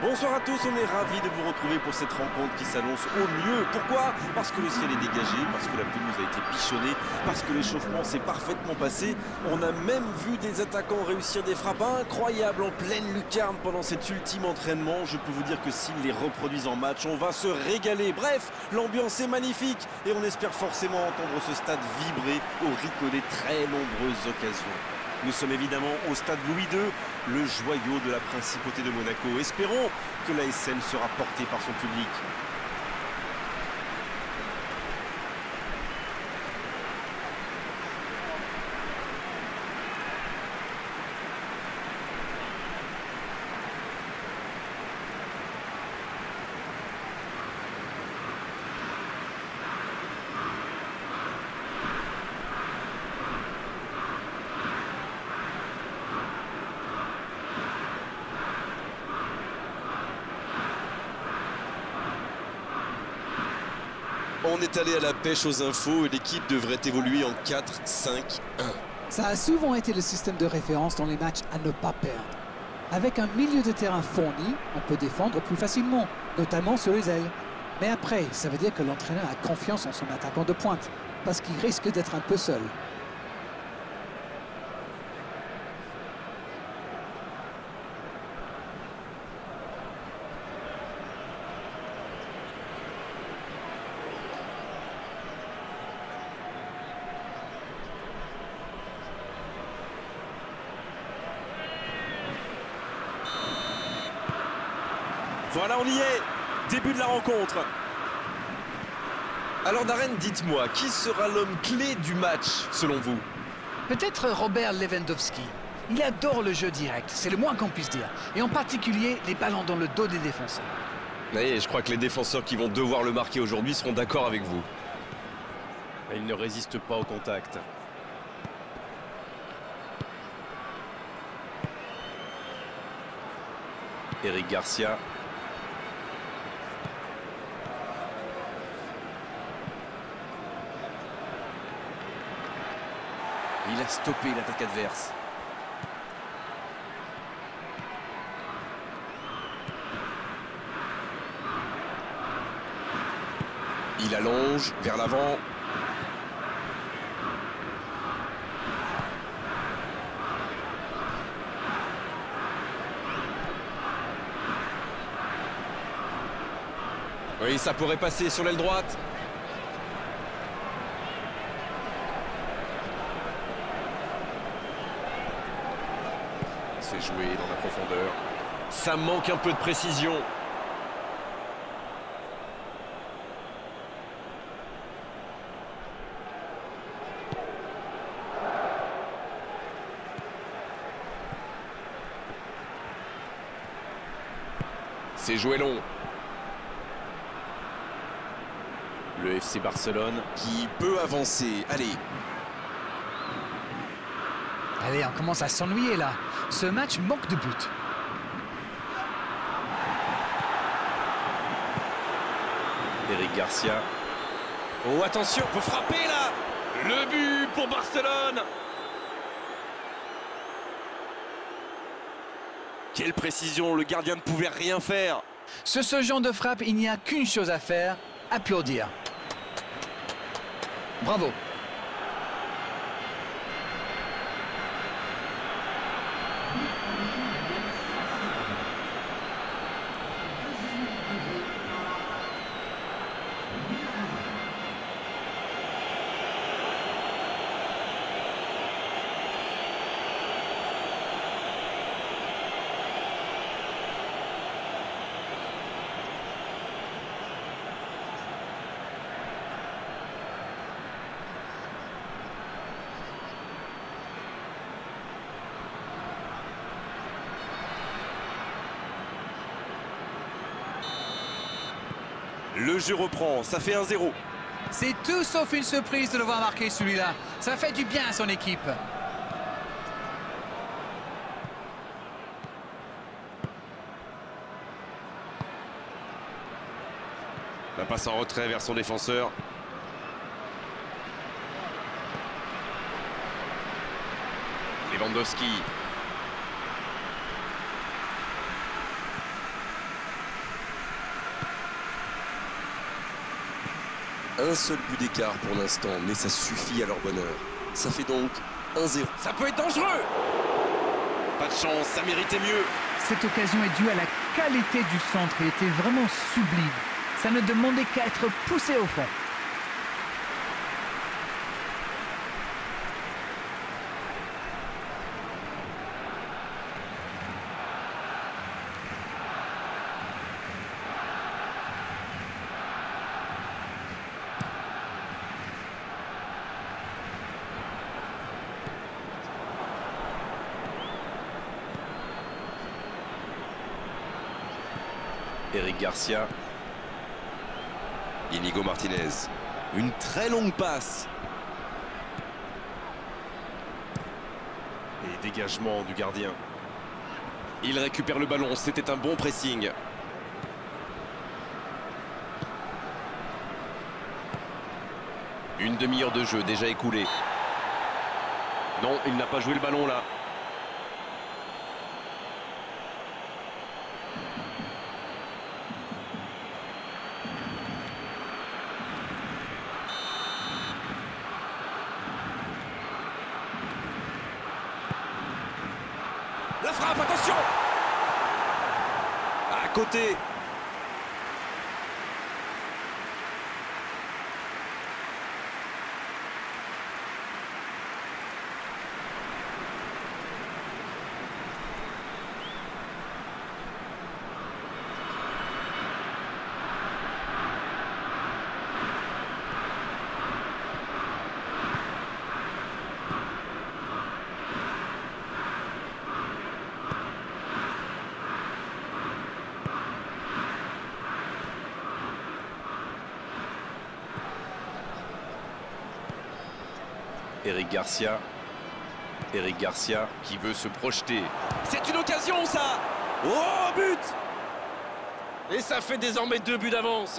Bonsoir à tous, on est ravis de vous retrouver pour cette rencontre qui s'annonce au mieux. Pourquoi? Parce que le ciel est dégagé, parce que la pelouse a été bichonnée, parce que l'échauffement s'est parfaitement passé. On a même vu des attaquants réussir des frappes incroyables en pleine lucarne pendant cet ultime entraînement. Je peux vous dire que s'ils les reproduisent en match, on va se régaler. Bref, l'ambiance est magnifique et on espère forcément entendre ce stade vibrer au rythme des très nombreuses occasions. Nous sommes évidemment au stade Louis II, le joyau de la principauté de Monaco. Espérons que l'ASM sera portée par son public. On est allé à la pêche aux infos et l'équipe devrait évoluer en 4-5-1. Ça a souvent été le système de référence dans les matchs à ne pas perdre. Avec un milieu de terrain fourni, on peut défendre plus facilement, notamment sur les ailes. Mais après, ça veut dire que l'entraîneur a confiance en son attaquant de pointe, parce qu'il risque d'être un peu seul. Voilà, on y est. Début de la rencontre. Alors Darren, dites-moi, qui sera l'homme clé du match, selon vous? Peut-être Robert Lewandowski. Il adore le jeu direct, c'est le moins qu'on puisse dire. Et en particulier, les ballons dans le dos des défenseurs. Oui, je crois que les défenseurs qui vont devoir le marquer aujourd'hui seront d'accord avec vous. Il ne résiste pas au contact. Eric Garcia. Il a stoppé l'attaque adverse. Il allonge vers l'avant. Oui, ça pourrait passer sur l'aile droite. C'est joué dans la profondeur. Ça manque un peu de précision. C'est joué long. Le FC Barcelone qui peut avancer. Allez. Allez, on commence à s'ennuyer là. Ce match manque de but. Eric Garcia. Oh, attention, faut frapper là. Le but pour Barcelone. Quelle précision, le gardien ne pouvait rien faire. Sur ce genre de frappe, il n'y a qu'une chose à faire, applaudir. Bravo. Le jeu reprend, ça fait 1-0. C'est tout sauf une surprise de le voir marquer celui-là. Ça fait du bien à son équipe. La passe en retrait vers son défenseur. Lewandowski. Un seul but d'écart pour l'instant, mais ça suffit à leur bonheur. Ça fait donc 1-0. Ça peut être dangereux. Pas de chance, ça méritait mieux. Cette occasion est due à la qualité du centre. Il était vraiment sublime. Ça ne demandait qu'à être poussé au fond. Eric Garcia. Inigo Martinez. Une très longue passe. Et dégagement du gardien. Il récupère le ballon, c'était un bon pressing. Une demi-heure de jeu déjà écoulée. Non, il n'a pas joué le ballon là. La frappe, attention! À côté. Eric Garcia. Eric Garcia qui veut se projeter. C'est une occasion ça! Oh, but! Et ça fait désormais 2 buts d'avance.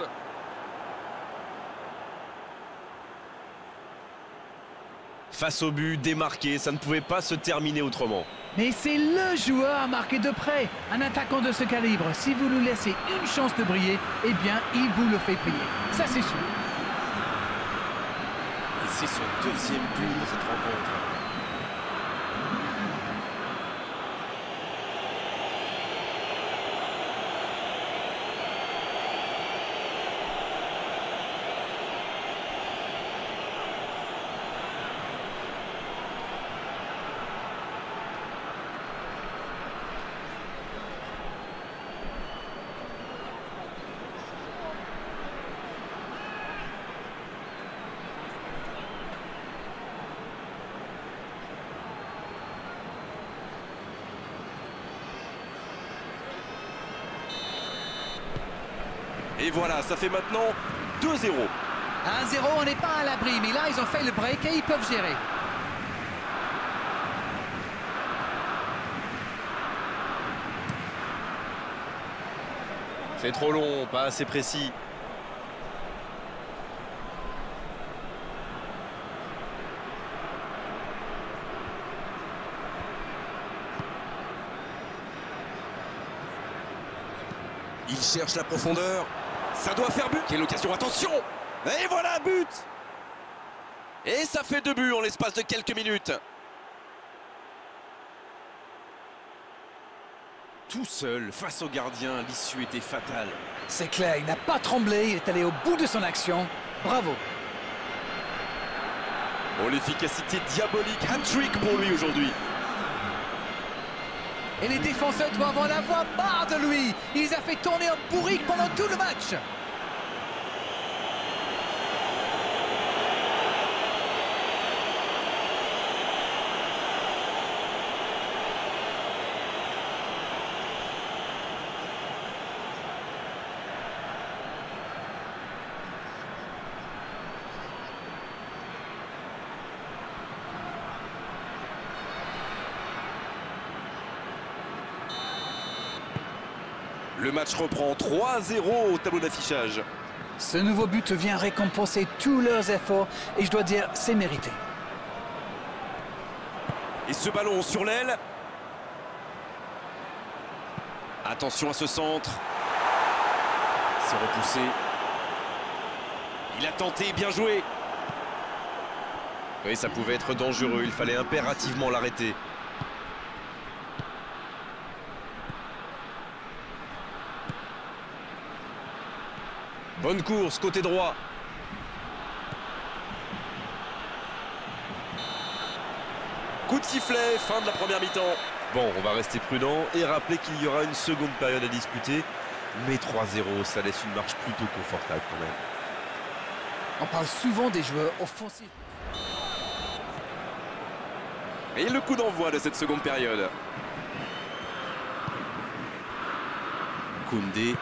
Face au but, démarqué, ça ne pouvait pas se terminer autrement. Mais c'est le joueur à marquer de près. Un attaquant de ce calibre, si vous lui laissez une chance de briller, eh bien, il vous le fait payer. Ça, c'est sûr. Et c'est son 2e but de cette rencontre. Et voilà, ça fait maintenant 2-0. 1-0, on n'est pas à l'abri, mais là, ils ont fait le break et ils peuvent gérer. C'est trop long, pas assez précis. Il cherche la profondeur. Ça doit faire but. Quelle occasion, attention! Et voilà, but! Et ça fait 2 buts en l'espace de quelques minutes. Tout seul, face au gardien, l'issue était fatale. C'est clair, il n'a pas tremblé, il est allé au bout de son action. Bravo. Oh, l'efficacité diabolique, hat-trick pour lui aujourd'hui. Et les défenseurs doivent en avoir marre de lui. Il les a fait tourner en bourrique pendant tout le match. Le match reprend 3-0 au tableau d'affichage. Ce nouveau but vient récompenser tous leurs efforts et je dois dire, c'est mérité. Et ce ballon sur l'aile. Attention à ce centre. C'est repoussé. Il a tenté, bien joué. Oui, ça pouvait être dangereux, il fallait impérativement l'arrêter. Bonne course, côté droit. Coup de sifflet, fin de la première mi-temps. Bon, on va rester prudent et rappeler qu'il y aura une seconde période à disputer. Mais 3-0, ça laisse une marche plutôt confortable quand même. On parle souvent des joueurs offensifs. Et le coup d'envoi de cette seconde période. Koundé.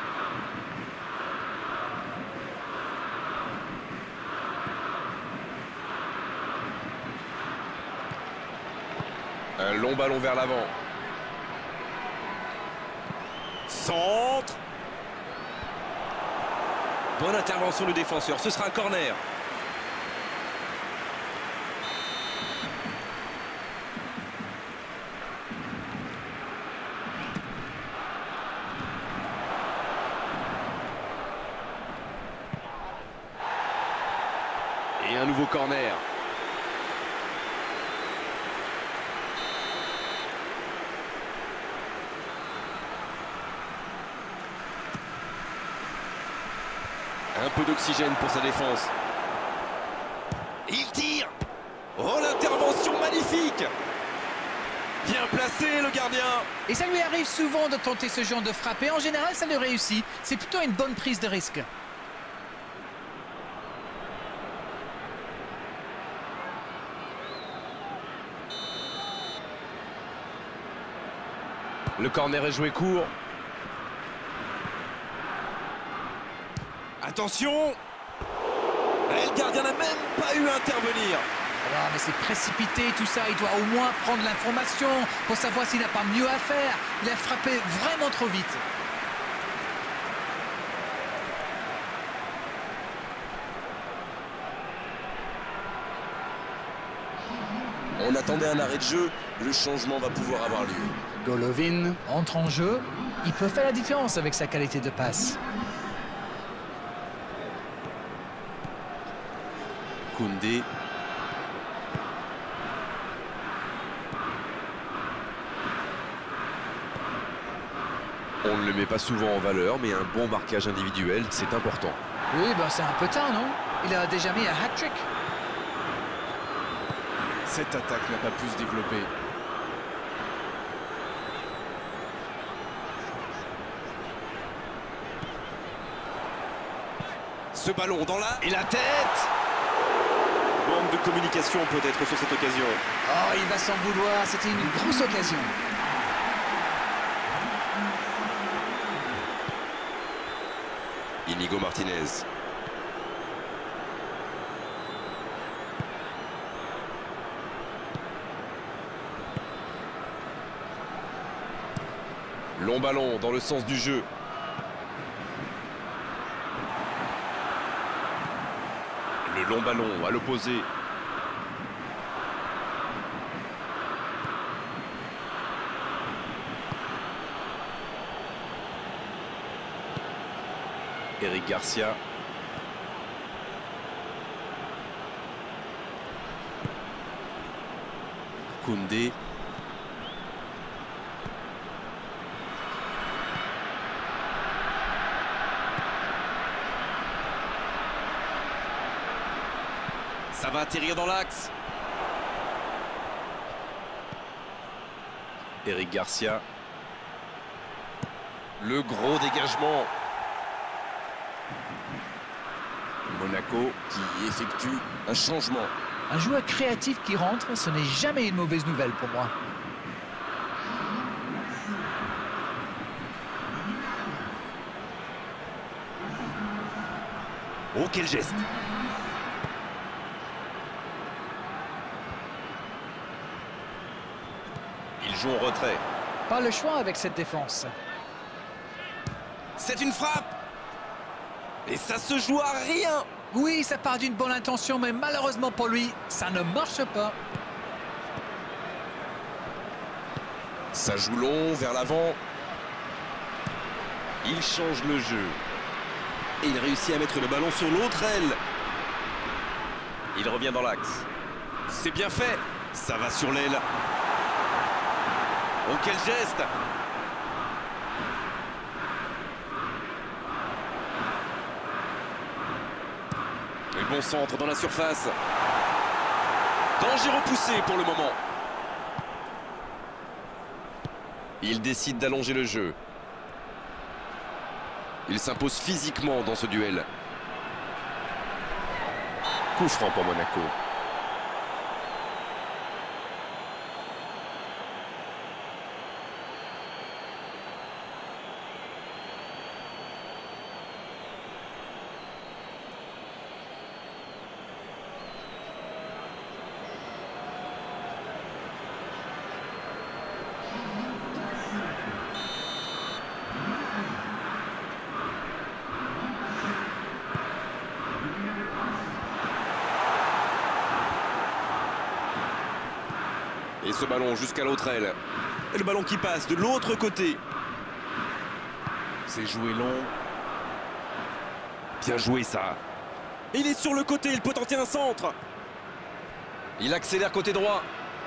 Un long ballon vers l'avant. Centre. Bonne intervention du défenseur, ce sera un corner. Et un nouveau corner. Un peu d'oxygène pour sa défense. Il tire. Oh, l'intervention magnifique. Bien placé, le gardien. Et ça lui arrive souvent de tenter ce genre de frappe. Et en général, ça le réussit. C'est plutôt une bonne prise de risque. Le corner est joué court. Attention. Et le gardien n'a même pas eu à intervenir. Alors, mais c'est précipité tout ça. Il doit au moins prendre l'information pour savoir s'il n'a pas mieux à faire. Il a frappé vraiment trop vite. On attendait un arrêt de jeu, le changement va pouvoir avoir lieu. Golovin entre en jeu. Il peut faire la différence avec sa qualité de passe. Koundé. On ne le met pas souvent en valeur, mais un bon marquage individuel, c'est important. Oui, ben c'est un peu tard, non? Il a déjà mis un hat-trick. Cette attaque n'a pas pu se développer. Ce ballon dans la... Et la tête. Manque de communication peut-être sur cette occasion. Oh, il va s'en vouloir, c'était une grosse occasion. Inigo Martinez. Long ballon dans le sens du jeu. Le long ballon à l'opposé. Eric Garcia. Koundé. Ça va atterrir dans l'axe. Eric Garcia. Le gros dégagement. Monaco qui effectue un changement. Un joueur créatif qui rentre, ce n'est jamais une mauvaise nouvelle pour moi. Oh, quel geste. Il joue en retrait. Pas le choix avec cette défense. C'est une frappe. Et ça se joue à rien. Oui, ça part d'une bonne intention, mais malheureusement pour lui, ça ne marche pas. Ça joue long vers l'avant. Il change le jeu. Et il réussit à mettre le ballon sur l'autre aile. Il revient dans l'axe. C'est bien fait. Ça va sur l'aile. Oh, quel geste! Et le bon centre dans la surface. Danger repoussé pour le moment. Il décide d'allonger le jeu. Il s'impose physiquement dans ce duel. Coup franc pour Monaco. Et ce ballon jusqu'à l'autre aile. Et le ballon qui passe de l'autre côté. C'est joué long. Bien joué ça. Et il est sur le côté, il peut tenter un centre. Il accélère côté droit.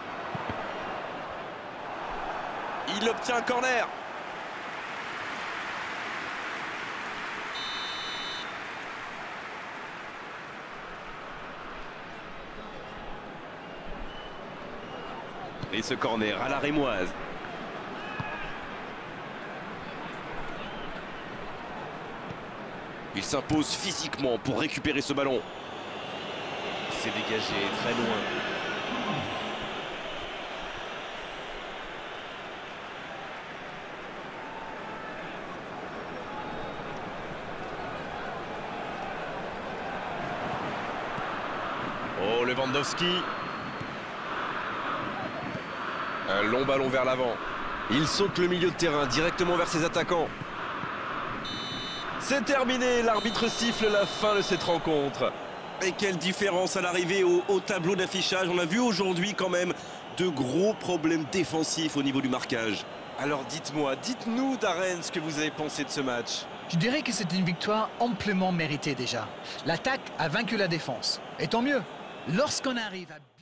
Il obtient un corner. Et ce corner à la rémoise. Il s'impose physiquement pour récupérer ce ballon. C'est dégagé très loin. Oh, Lewandowski. Un long ballon vers l'avant. Il saute le milieu de terrain directement vers ses attaquants. C'est terminé, l'arbitre siffle la fin de cette rencontre. Et quelle différence à l'arrivée au tableau d'affichage. On a vu aujourd'hui quand même de gros problèmes défensifs au niveau du marquage. Alors dites-nous Darren ce que vous avez pensé de ce match. Je dirais que c'est une victoire amplement méritée déjà. L'attaque a vaincu la défense. Et tant mieux, lorsqu'on arrive à...